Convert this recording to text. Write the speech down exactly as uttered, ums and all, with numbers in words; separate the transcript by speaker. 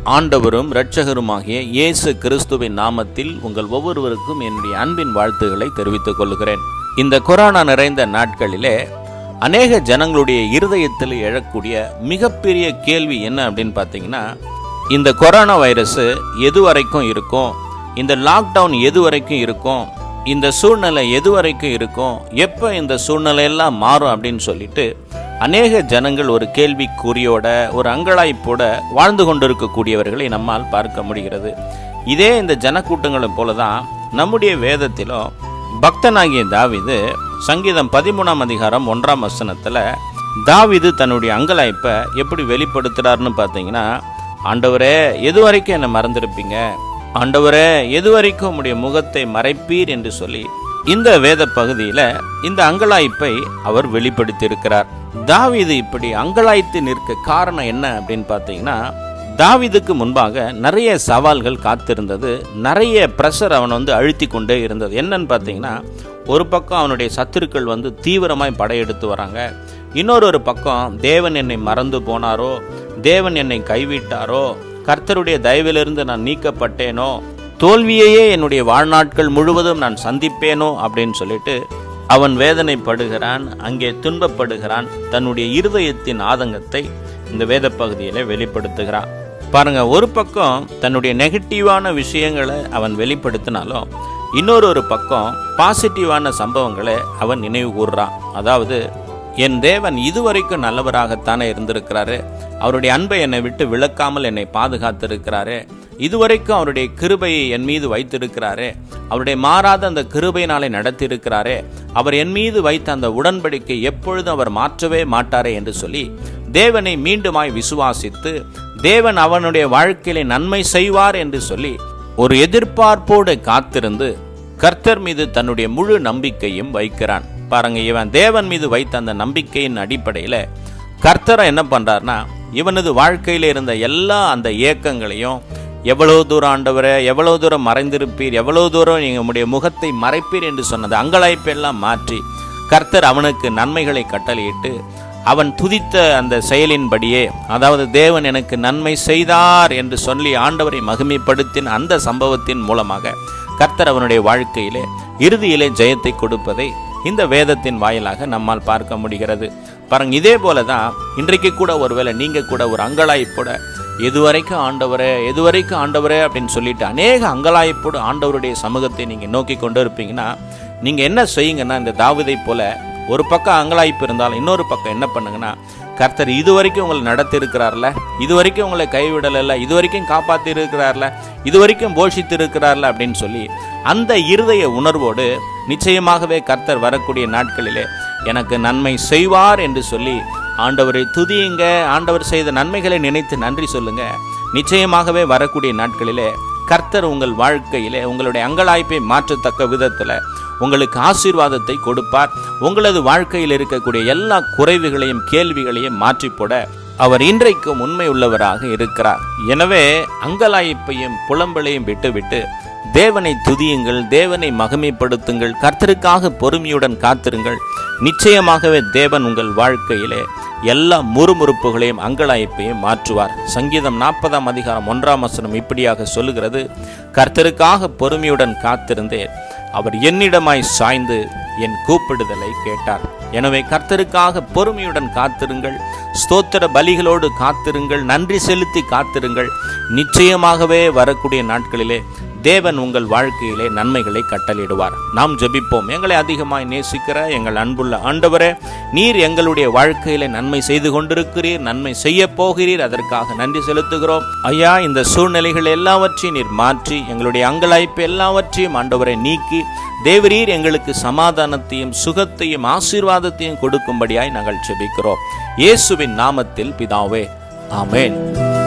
Speaker 1: ஆண்டவரும் இரட்சகருமாகிய இயேசு கிறிஸ்துவின் நாமத்தில் உங்கள் ஒவ்வொருவருக்கும் என்னுடைய அன்பின் வாழ்த்துக்களை தெரிவித்துக் கொள்கிறேன். இந்த கொரோனா நிறைந்த நாட்களிலே அநேக ஜனங்களுடைய இருதயத்தில் எழக்கூடிய மிகப்பெரிய கேள்வி என்ன அப்படின்னு பார்த்தீங்கன்னா, இந்த கொரோனா வைரஸ் எது வரைக்கும் இருக்கும், இந்த லாக்டவுன் எது வரைக்கும் இருக்கும், இந்த சூழ்நிலை எது வரைக்கும் இருக்கும், எப்போ இந்த சூழ்நிலையெல்லாம் மாறும் அப்படின்னு சொல்லிட்டு அநேக ஜனங்கள் ஒரு கேள்விக்குறியோட ஒரு அங்கலாய்ப்போட வாழ்ந்து கொண்டிருக்கக்கூடியவர்களை நம்மால் பார்க்க முடிகிறது. இதே இந்த ஜனக்கூட்டங்களும் போல தான் நம்முடைய வேதத்திலும் பக்தனாகிய தாவீது சங்கீதம் பதிமூணாம் அதிகாரம் ஒன்றாம் வசனத்தில் தாவீது தன்னுடைய அங்கலாய்ப்பை எப்படி வெளிப்படுத்துகிறார்னு பார்த்தீங்கன்னா, ஆண்டவரே எது வரைக்கும் என்னை மறந்துருப்பீங்க, ஆண்டவரே எது வரைக்கும் உம்முடைய முகத்தை மறைப்பீர் என்று சொல்லி இந்த வேத பகுதியில் இந்த அங்கலாய்ப்பை அவர் வெளிப்படுத்தியிருக்கிறார். தாவீது இப்படி அங்கலாய்த்து நிற்க காரணம் என்ன அப்படின்னு பார்த்தீங்கன்னா, தாவீதுக்கு முன்பாக நிறைய சவால்கள் காத்திருந்தது, நிறைய ப்ரெஷர் அவன் வந்து அழுத்தி கொண்டே இருந்தது. என்னன்னு பார்த்தீங்கன்னா, ஒரு பக்கம் அவனுடைய சத்துருக்கள் வந்து தீவிரமாய் படையெடுத்து வராங்க, இன்னொரு ஒரு பக்கம் தேவன் என்னை மறந்து போனாரோ, தேவன் என்னை கைவிட்டாரோ, கர்த்தருடைய தயவிலிருந்து நான் நீக்கப்பட்டேனோ, தோல்வியையே என்னுடைய வாழ்நாட்கள் முழுவதும் நான் சந்திப்பேனோ அப்படின்னு சொல்லிட்டு அவன் வேதனைப்படுகிறான், அங்கே துன்பப்படுகிறான். தன்னுடைய இருதயத்தின் ஆதங்கத்தை இந்த வேத பகுதியில் வெளிப்படுத்துகிறான். பாருங்க, ஒரு பக்கம் தன்னுடைய நெகட்டிவான விஷயங்களை அவன் வெளிப்படுத்தினாலும் இன்னொரு ஒரு பக்கம் பாசிட்டிவான சம்பவங்களை அவன் நினைவு கூறுறான். அதாவது, என் தேவன் இதுவரைக்கும் நல்லவராகத்தானே இருந்திருக்கிறாரு, அவருடைய அன்பை என்னை விட்டு விலக்காமல் என்னை பாதுகாத்திருக்கிறாரு, இதுவரைக்கும் அவருடைய கிருபையை என் மீது வைத்திருக்கிறாரே, அவருடைய மாறாத அந்த கிருபையினாலே நடத்தியிருக்கிறாரே, அவர் என் மீது வைத்த அந்த உடன்படிக்கை எப்பொழுதும் அவர் மாற்றவே மாட்டாரே என்று சொல்லி தேவனை மீண்டுமாய் விசுவாசித்து தேவன் அவனுடைய வாழ்க்கையிலே நன்மை செய்வார் என்று சொல்லி ஒரு எதிர்பார்ப்போடு காத்திருந்து கர்த்தர் மீது தன்னுடைய முழு நம்பிக்கையும் வைக்கிறான். பாருங்க, இவன் தேவன் மீது வைத்த அந்த நம்பிக்கையின் அடிப்படையில் கர்த்தரை என்ன பண்றார்னா, இவனது வாழ்க்கையில் இருந்த எல்லா அந்த ஏக்கங்களையும், எவ்வளவு தூரம் ஆண்டவரை, எவ்வளவு தூரம் மறைந்திருப்பீர், எவ்வளவு தூரம் நீங்கள் உம்முடைய முகத்தை மறைப்பீர் என்று சொன்னது அங்கலாய்ப்பெல்லாம் மாற்றி கர்த்தர் அவனுக்கு நன்மைகளை கட்டளையிட்டு அவன் துதித்த அந்த செயலின்படியே, அதாவது தேவன் எனக்கு நன்மை செய்தார் என்று சொல்லி ஆண்டவரை மகிமைப்படுத்தின அந்த சம்பவத்தின் மூலமாக கர்த்தர் அவனுடைய வாழ்க்கையிலே இறுதியிலே ஜெயத்தை கொடுப்பதை இந்த வேதத்தின் வாயிலாக நம்மால் பார்க்க முடிகிறது. பாருங்க, இதே போல தான் இன்றைக்கு கூட ஒருவேளை நீங்கள் கூட ஒரு அங்கலாய்ப்போட எதுவரைக்கும் ஆண்டவரே எதுவரைக்கும் ஆண்டவரே அப்படின்னு சொல்லிட்டு அநேக அங்கலாய்ப்போடு ஆண்டவருடைய சமூகத்தை நீங்கள் நோக்கி கொண்டு இருப்பீங்கன்னா, நீங்கள் என்ன செய்யுங்கன்னா, இந்த தாவீதை போல ஒரு பக்கம் அங்கலாய்ப்பு இருந்தாலும் இன்னொரு பக்கம் என்ன பண்ணுங்கன்னா, கர்த்தர் இது வரைக்கும் உங்களை நடத்தி இருக்கிறார்ல, இது வரைக்கும் உங்களை கைவிடலை, இது வரைக்கும் காப்பாற்றி இருக்கிறார்ல, இது வரைக்கும் போஷித்து இருக்கிறார்ல அப்படின்னு சொல்லி அந்த இருதய உணர்வோடு நிச்சயமாகவே கர்த்தர் வரக்கூடிய நாட்களிலே எனக்கு நன்மை செய்வார் என்று சொல்லி ஆண்டவரை துதியுங்க, ஆண்டவர் செய்த நன்மைகளை நினைத்து நன்றி சொல்லுங்க. நிச்சயமாகவே வரக்கூடிய நாட்களிலே கர்த்தர் உங்கள் வாழ்க்கையிலே உங்களுடைய அங்கலாய்ப்பை மாற்றத்தக்க விதத்தில் உங்களுக்கு ஆசீர்வாதத்தை கொடுப்பார். உங்களது வாழ்க்கையில் இருக்கக்கூடிய எல்லா குறைவுகளையும் கேள்விகளையும் மாற்றி போட அவர் இன்றைக்கும் உண்மை உள்ளவராக இருக்கிறார். எனவே அங்கலாய்ப்பையும் புலம்பலையும் விட்டுவிட்டு தேவனை துதியுங்கள், தேவனை மகிமைப்படுத்துங்கள், கர்த்தருக்காக பொறுமையுடன் காத்திருங்கள். நிச்சயமாகவே தேவன் உங்கள் வாழ்க்கையிலே எல்லா முறுமுறுப்புகளையும் அங்கலாய்ப்பையும் மாற்றுவார். சங்கீதம் நாற்பதாம் அதிகாரம் ஒன்றாம் வசனம் இப்படியாக சொல்லுகிறது, கர்த்தருக்காக பொறுமையுடன் காத்திருந்தேன், அவர் என்னிடமாய் சாய்ந்து என் கூப்பிடுதலை கேட்டார். எனவே கர்த்தருக்காக பொறுமையுடன் காத்திருங்கள், ஸ்தோத்திர பலிகளோடு காத்திருங்கள், நன்றி செலுத்தி காத்திருங்கள். நிச்சயமாகவே வரக்கூடிய நாட்களிலே தேவன் உங்கள் வாழ்க்கையிலே நன்மைகளை கட்டளையிடுவார். நாம் ஜெபிப்போம். எங்களை அதிகமாய் நேசிக்கிற எங்கள் அன்புள்ள ஆண்டவரே, நீர் எங்களுடைய வாழ்க்கையிலே நன்மை செய்து கொண்டிருக்கிறீர், நன்மை செய்ய போகிறீர், அதற்காக நன்றி செலுத்துகிறோம். ஐயா, இந்த சூழ்நிலைகள் எல்லாவற்றையும் நீர் மாற்றி எங்களுடைய அங்கலாய்ப்பு எல்லாவற்றையும் ஆண்டவரை நீக்கி தேவரீர் எங்களுக்கு சமாதானத்தையும் சுகத்தையும் ஆசீர்வாதத்தையும் கொடுக்கும்படியாய் நாங்கள் ஜெபிக்கிறோம். இயேசுவின் நாமத்தில் பிதாவே, ஆமென்.